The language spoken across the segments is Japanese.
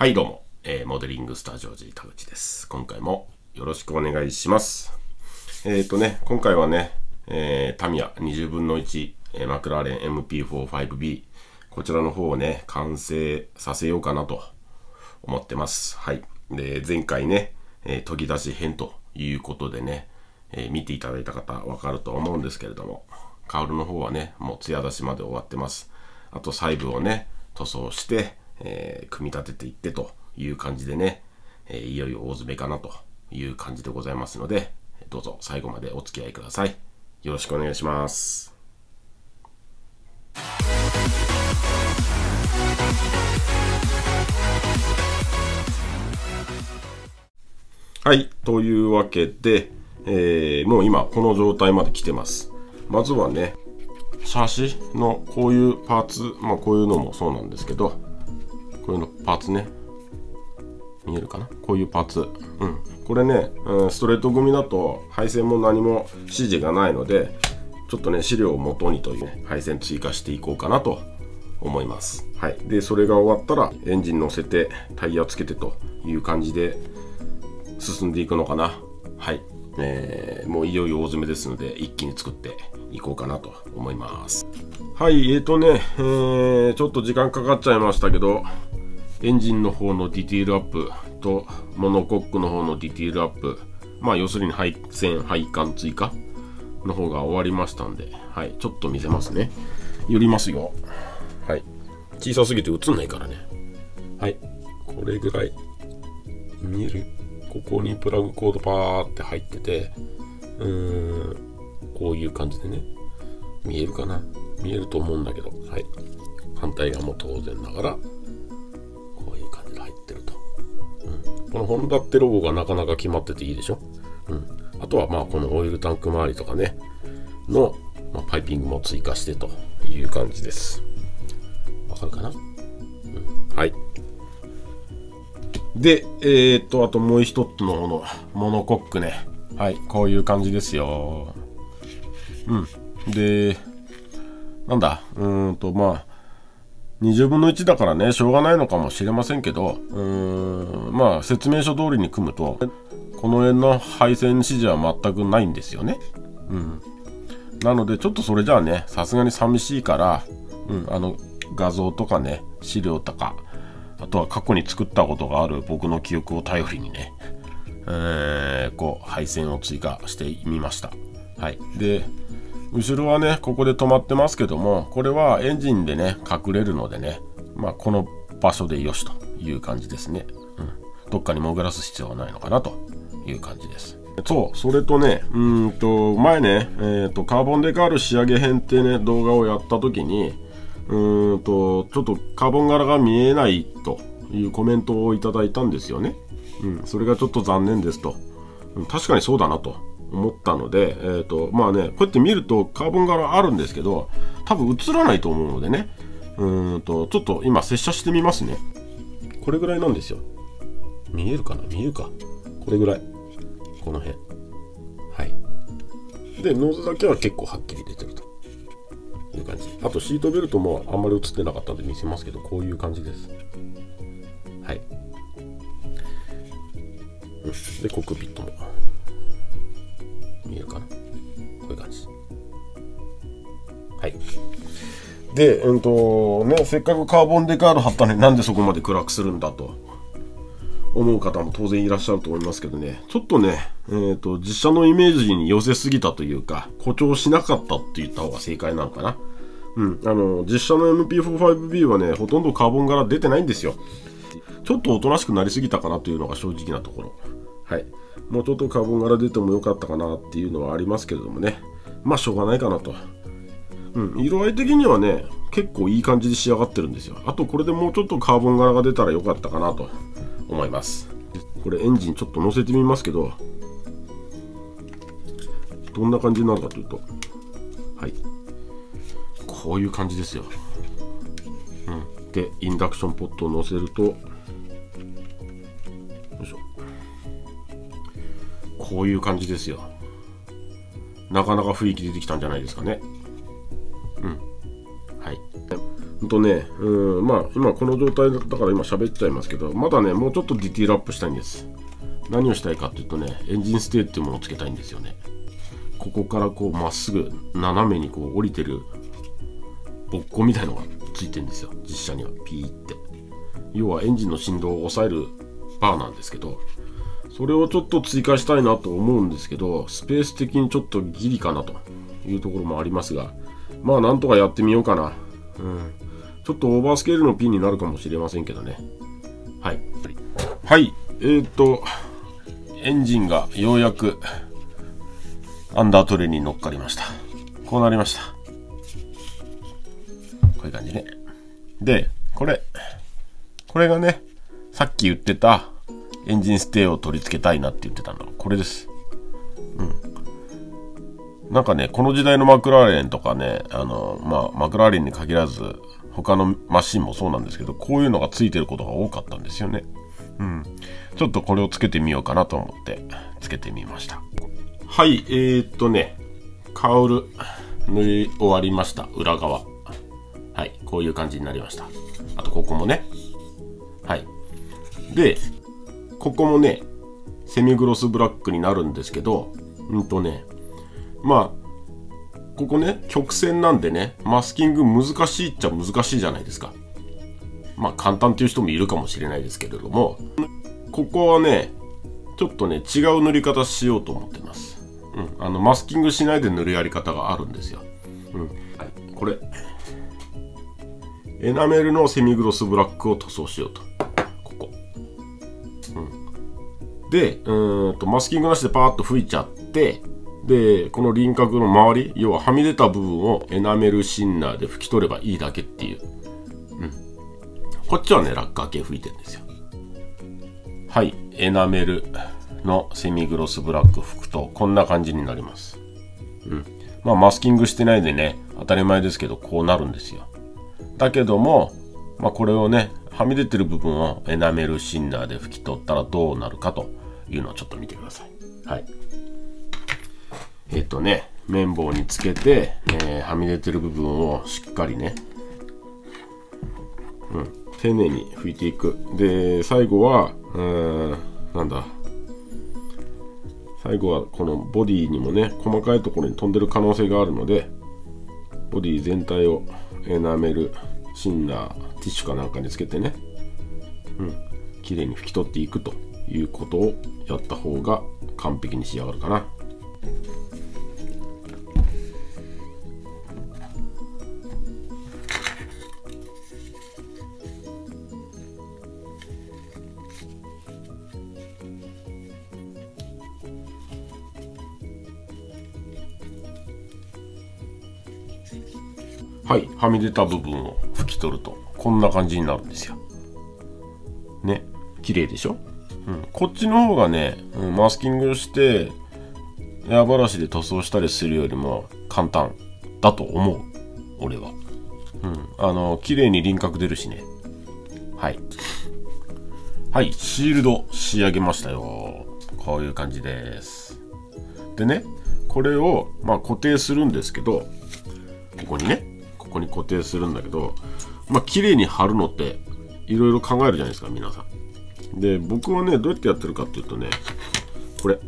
はいどうも、モデリングスタジオ G 田口です。今回もよろしくお願いします。今回はね、タミヤ20分の1、マクラーレン MP45B こちらの方をね完成させようかなと思ってます。はい。で前回ね、研ぎ出し編ということでね、見ていただいた方わかると思うんですけれども、カウルの方はねもう艶出しまで終わってます。あと細部をね塗装して組み立てていってという感じでね、いよいよ大詰めかなという感じでございますので、どうぞ最後までお付き合いください。よろしくお願いします。はい、というわけで、もう今この状態まで来てます。まずはね、シャシのこういうパーツ、こういうのもそうなんですけど、こういうのパーツね、見えるかな、こういうパーツ、これね、ストレート組だと配線も何も指示がないので、ちょっとね資料を元にという、配線追加していこうかなと思います。はい。でそれが終わったらエンジン乗せてタイヤつけてという感じで進んでいくのかな。はい。もういよいよ大詰めですので、一気に作っていこうかなと思います。はい。ちょっと時間かかっちゃいましたけど、エンジンの方のディティールアップとモノコックの方のディティールアップ、要するに配線配管追加の方が終わりましたんで、はい、ちょっと見せますね。寄りますよ。はい。小さすぎて映んないからね。はい。これぐらい見える？ここにプラグコードパーって入ってて、こういう感じでね、見えるかな？見えると思うんだけど、はい。反対側も当然ながら、こういう感じで入ってると。このホンダってロゴがなかなか決まってていいでしょ。あとはこのオイルタンク周りとかねの、パイピングも追加してという感じです。わかるかな？はい。で、あともう一つのモノコックね。はい、こういう感じですよ。で、なんだ、20分の1だからね、しょうがないのかもしれませんけど、説明書通りに組むと、この辺の配線指示は全くないんですよね。なので、ちょっとそれじゃあね、さすがに寂しいから、画像とかね、資料とか、あとは過去に作ったことがある僕の記憶を頼りにね、配線を追加してみました。はい。で、後ろはね、ここで止まってますけども、これはエンジンでね、隠れるのでね、この場所でよしという感じですね。どっかに潜らす必要はないのかなという感じです。そう、それとね、前ね、カーボンデカール仕上げ編ってね、動画をやった時に、ちょっとカーボン柄が見えないというコメントをいただいたんですよね。それがちょっと残念ですと。確かにそうだなと思ったので、こうやって見るとカーボン柄あるんですけど、多分映らないと思うのでね、ちょっと今接写してみますね。これぐらいなんですよ。見えるかな？見えるか。これぐらい。この辺。はい。で、ノーズだけは結構はっきり出てるという感じ。あとシートベルトもあんまり映ってなかったんで見せますけど、こういう感じです。はい。で、コックピットも見えるかな？こういう感じ。はい。で、せっかくカーボンデカール貼ったのになんでそこまで暗くするんだと思う方も当然いらっしゃると思いますけどね、ちょっとね、実写のイメージに寄せすぎたというか、誇張しなかったって言った方が正解なのかな。実写の MP45B はね、ほとんどカーボン柄出てないんですよ。ちょっとおとなしくなりすぎたかなというのが正直なところ。はい。もうちょっとカーボン柄出てもよかったかなっていうのはありますけれどもね。しょうがないかなと。色合い的にはね、結構いい感じで仕上がってるんですよ。あとこれでもうちょっとカーボン柄が出たらよかったかなと思います。これエンジンちょっと乗せてみますけど、どんな感じになるかというと、はい。こういう感じですよ。で、インダクションポットを乗せると、よいしょ。こういう感じですよ。なかなか雰囲気出てきたんじゃないですかね。はい。 まあ今この状態だから今喋っちゃいますけど、まだねもうちょっとディティールアップしたいんです。何をしたいかっていうとね、エンジンステーっていうものをつけたいんですよね。ここからこうまっすぐ斜めにこう降りてるボッコみたいのがついてるんですよ、実車には。ピーって、要はエンジンの振動を抑えるバーなんですけど、それをちょっと追加したいなと思うんですけど、スペース的にちょっとギリかなというところもありますが、まあなんとかやってみようかな。ちょっとオーバースケールのピンになるかもしれませんけどね。はい、エンジンがようやくアンダートレイに乗っかりました。こうなりました。こういう感じね。で、これがね、さっき言ってたエンジンステーを取り付けたいなって言ってたのはこれです。なんかね、この時代のマクラーレンとかね、マクラーレンに限らず他のマシンもそうなんですけど、こういうのがついてることが多かったんですよね。ちょっとこれをつけてみようかなと思ってつけてみました。はい、カウル塗り終わりました。裏側。はい、こういう感じになりました。あとここもね。はい。ここもね、セミグロスブラックになるんですけど、まあ、ここね、曲線なんでね、マスキング難しいっちゃ難しいじゃないですか。まあ、簡単っていう人もいるかもしれないですけれども、ここはね、ちょっとね、違う塗り方しようと思ってます。マスキングしないで塗るやり方があるんですよ。はい、これ。エナメルのセミグロスブラックを塗装しようと。ここ。で、マスキングなしでパーッと吹いちゃって、で、この輪郭の周り、要ははみ出た部分をエナメルシンナーで拭き取ればいいだけっていう。こっちはね、ラッカー系吹いてるんですよ。はい、エナメルのセミグロスブラック拭くとこんな感じになります。まあマスキングしてないでね、当たり前ですけどこうなるんですよ。だけども、まあこれをね、はみ出てる部分をエナメルシンナーで拭き取ったらどうなるかというのをちょっと見てください。はい。綿棒につけて、はみ出てる部分をしっかりね、丁寧に拭いていく。で、最後は、最後はこのボディにもね、細かいところに飛んでる可能性があるので、ボディ全体をエナメルシンナー、ティッシュかなんかにつけてね、綺麗に拭き取っていくということをやった方が完璧に仕上がるかな。はい、はみ出た部分を拭き取るとこんな感じになるんですよ。ね、綺麗でしょ。こっちの方がね、マスキングしてエアブラシで塗装したりするよりも簡単だと思う、俺は。綺麗に輪郭出るしね。はい、シールド仕上げましたよ。こういう感じです。でね、これをまあ固定するんですけど、ここに固定するんだけど、まあ綺麗に貼るのっていろいろ考えるじゃないですか、皆さん。で、僕はね、どうやってやってるかっていうとね、これ。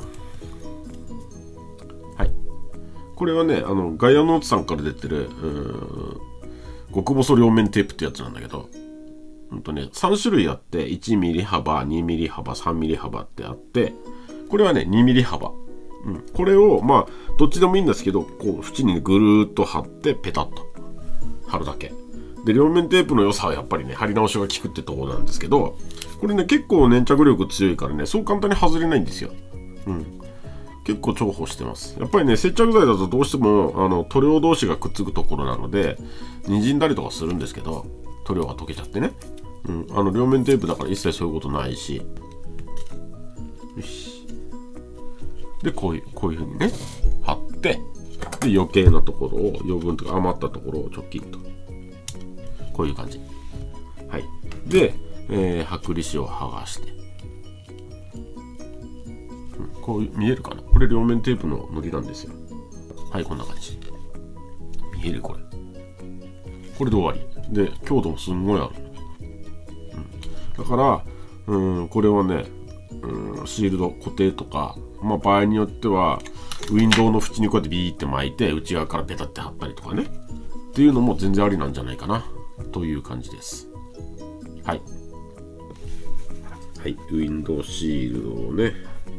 はい。これはね、ガイアノーツさんから出てる、極細両面テープってやつなんだけど、3種類あって、1ミリ幅、2ミリ幅、3ミリ幅ってあって、これはね、2ミリ幅。これを、まあ、どっちでもいいんですけど、こう、縁にぐるーっと貼って、ペタッと貼るだけ。で、両面テープの良さはやっぱりね、貼り直しが効くってところなんですけど、これね、結構粘着力強いからね、そう簡単に外れないんですよ。結構重宝してます。やっぱりね、接着剤だとどうしても、塗料同士がくっつくところなので、滲んだりとかするんですけど、塗料が溶けちゃってね。両面テープだから一切そういうことないし。よし。で、こういう風にね、貼って、で、余計なところを、余分とか余ったところをチョッキンと。こういう感じ。はい。で、剥離紙を剥がして。こういう、見えるかな？これ両面テープの塗りなんですよ。はい、こんな感じ。見えるこれ。これで終わり。 で、強度もすんごいある。だから、これはね、シールド固定とか、まあ場合によっては、ウィンドウの縁にこうやってビーって巻いて、内側からペタって貼ったりとかね。っていうのも全然ありなんじゃないかな、という感じです。はい。はい、ウィンドウシールドをね、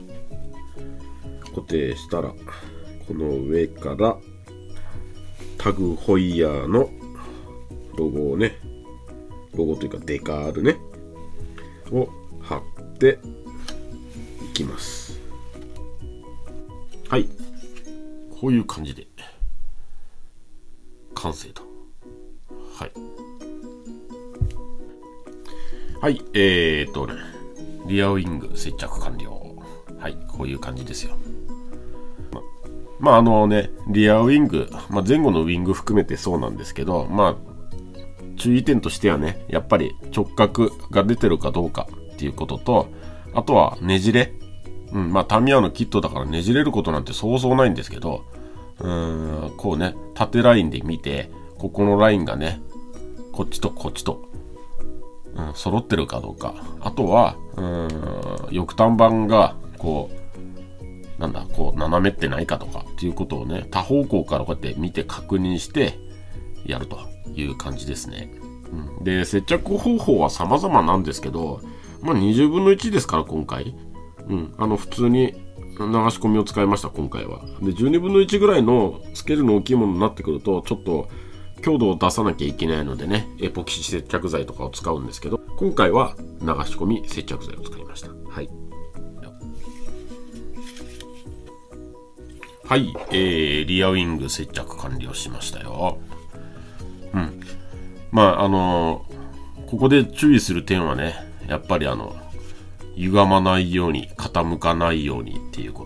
固定したら、この上からタグホイヤーのロゴをね、ロゴというかデカールね、を貼っていきます。はい、こういう感じで完成と。はい。はい、リアウィング接着完了。はい、こういう感じですよ。まあリアウィング、前後のウィング含めてそうなんですけど、注意点としてはね、やっぱり直角が出てるかどうかっていうことと、あとはねじれ。タミヤのキットだからねじれることなんてそうそうないんですけど、こうね、縦ラインで見て、ここのラインがね、こっちとこっちと、揃ってるかどうか。あとは、翼端板が、こう斜めってないかとかっていうことをね、多方向からこうやって見て確認してやるという感じですね。で、接着方法は様々なんですけど、20分の1ですから、今回。普通に流し込みを使いました、今回は。で、12分の1ぐらいのスケールの大きいものになってくると、ちょっと強度を出さなきゃいけないのでね、エポキシ接着剤とかを使うんですけど、今回は流し込み接着剤を使いました。はい。はい、リアウィング接着完了しましたよ。ここで注意する点はね、やっぱり歪まないように、傾かないようにっていうこと。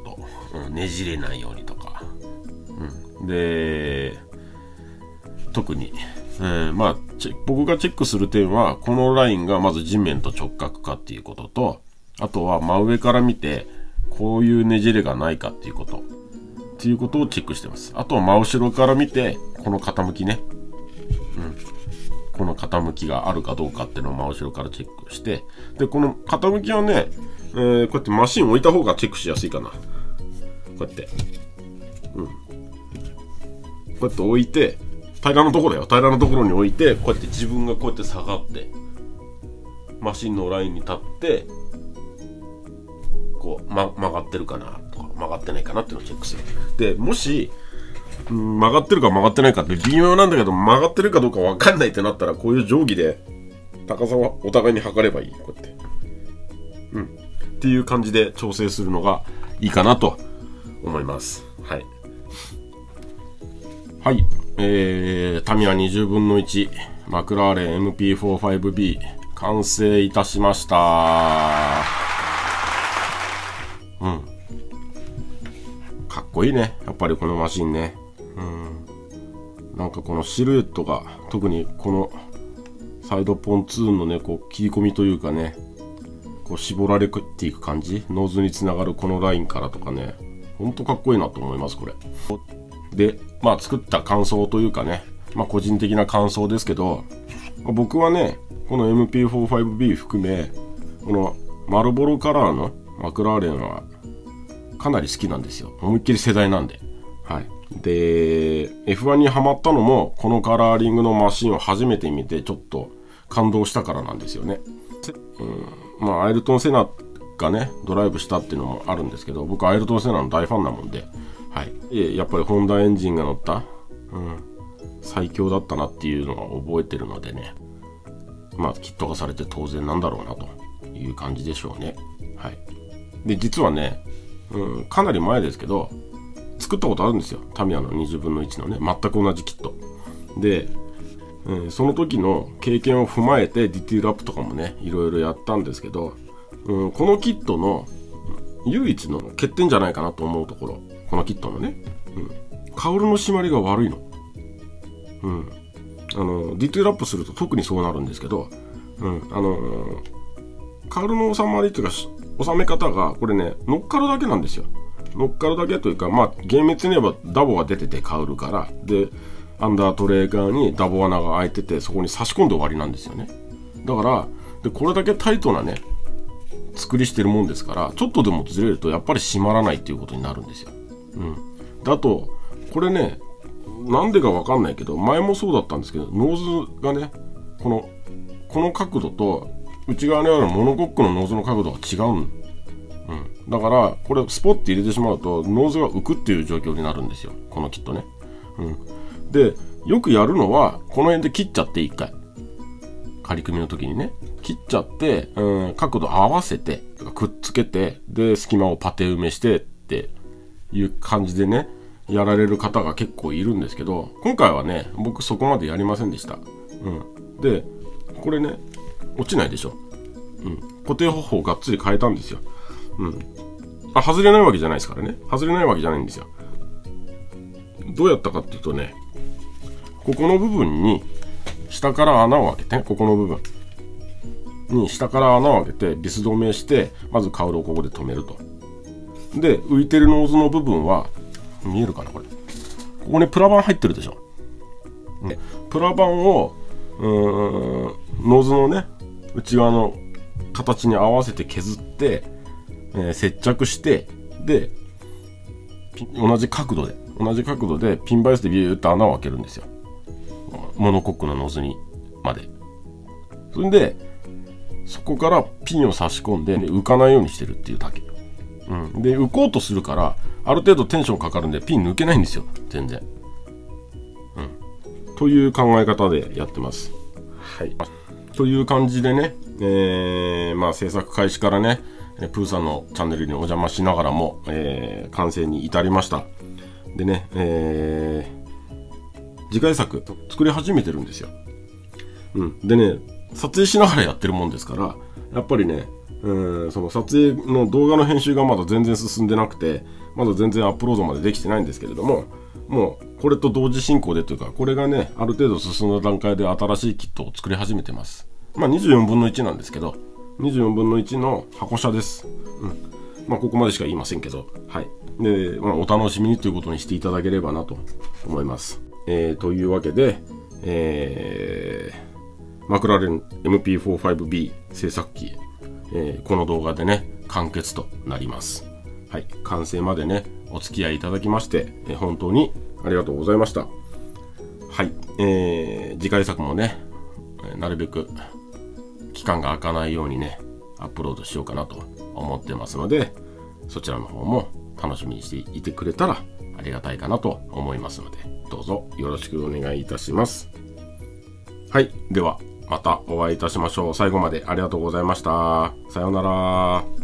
ねじれないようにとか。で、特に、僕がチェックする点は、このラインがまず地面と直角かっていうことと、あとは真上から見て、こういうねじれがないかっていうこと。っていうことをチェックしてます。あとは真後ろから見て、この傾きね。この傾きがあるかどうかっていうのを真後ろからチェックして、で、この傾きはね、こうやってマシン置いた方がチェックしやすいかな。こうやって。こうやって置いて、平らなところだよ。平らなところに置いて、こうやって自分がこうやって下がって、マシンのラインに立って、こう、曲がってるかなとか、曲がってないかなっていうのをチェックする。で、もし、曲がってるか曲がってないかって微妙なんだけど、曲がってるかどうか分かんないってなったら、こういう定規で高さはお互いに測ればいい。こうやって。っていう感じで調整するのがいいかなと思います。はい。はい。タミヤ20分の1、マクラーレン MP45B、完成いたしました。かっこいいね。やっぱりこのマシンね。なんかこのシルエットが、特にこのサイドポンツーンのね、こう切り込みというかね、こう絞られていく感じ、ノーズにつながるこのラインからとかね、ほんとかっこいいなと思います、これ。で、作った感想というかね、個人的な感想ですけど、僕はね、この MP45B 含め、このマルボロカラーのマクラーレンはかなり好きなんですよ。思いっきり世代なんで。はい。で、F1 にハマったのも、このカラーリングのマシンを初めて見て、ちょっと感動したからなんですよね。アイルトン・セナがね、ドライブしたっていうのもあるんですけど、僕アイルトン・セナの大ファンなもんで、はい。やっぱりホンダエンジンが乗った、最強だったなっていうのは覚えてるのでね、キット化されて当然なんだろうなという感じでしょうね。はい。で、実はね、かなり前ですけど、作ったことあるんですよ。タミヤの20分の1のね、全く同じキット。で、その時の経験を踏まえてディティールアップとかもね、いろいろやったんですけど、このキットの唯一の欠点じゃないかなと思うところ、このキットのね、カウルの締まりが悪いの。ディティールアップすると特にそうなるんですけど、カウルの収まりというか、収め方が、これね、乗っかるだけなんですよ。乗っかるだけというか、厳密に言えばダボが出ててカウルから。で、 アンダートレー側にダボ穴が開いてて、そこに差し込んで終わりなんですよね。だからでこれだけタイトなね作りしてるもんですから、ちょっとでもずれるとやっぱり閉まらないっていうことになるんですよ。であとこれね、なんでかわかんないけど、前もそうだったんですけど、ノーズがねこの角度と内側にあるモノコックのノーズの角度が違う。だからこれスポッて入れてしまうとノーズが浮くっていう状況になるんですよ、このキットね。でよくやるのはこの辺で切っちゃって、一回仮組みの時にね切っちゃって、角度合わせてくっつけて、で隙間をパテ埋めしてっていう感じでねやられる方が結構いるんですけど、今回はね僕そこまでやりませんでした。でこれね落ちないでしょ。固定方法をがっつり変えたんですよ。外れないわけじゃないですからね。外れないわけじゃないんですよ。どうやったかっていうとね、ここの部分に下から穴を開けて、ここの部分に下から穴を開けてビス止めして、まずカウルをここで止めると。で浮いてるノーズの部分は見えるかな、これ。ここにプラ板入ってるでしょ。プラ板をノーズのね内側の形に合わせて削って、接着して、で同じ角度でピンバイスでビューッと穴を開けるんですよ、モノコックのノズにまで。それでそこからピンを差し込んで、浮かないようにしてるっていうだけ。で浮こうとするからある程度テンションかかるんでピン抜けないんですよ、全然。という考え方でやってます。という感じでね、制作開始からねプーさんのチャンネルにお邪魔しながらも、完成に至りました。でね、次回作作り始めてるんですよ。でね、撮影しながらやってるもんですから、やっぱりね、その撮影の動画の編集がまだ全然進んでなくて、まだ全然アップロードまでできてないんですけれども、もうこれと同時進行でというか、これがねある程度進んだ段階で新しいキットを作り始めてます。24分の1なんですけど、24分の1の箱車です。ここまでしか言いませんけど、で、お楽しみにということにしていただければなと思います。というわけで、マクラーレン MP45B 製作機、この動画でね完結となります。完成までねお付き合いいただきまして、本当にありがとうございました。次回作もねなるべく期間が空かないようにねアップロードしようかなと思ってますので、そちらの方も楽しみにしていてくれたらありがたいかなと思いますので、どうぞよろしくお願いいたします。ではまたお会いいたしましょう。最後までありがとうございました。さようなら。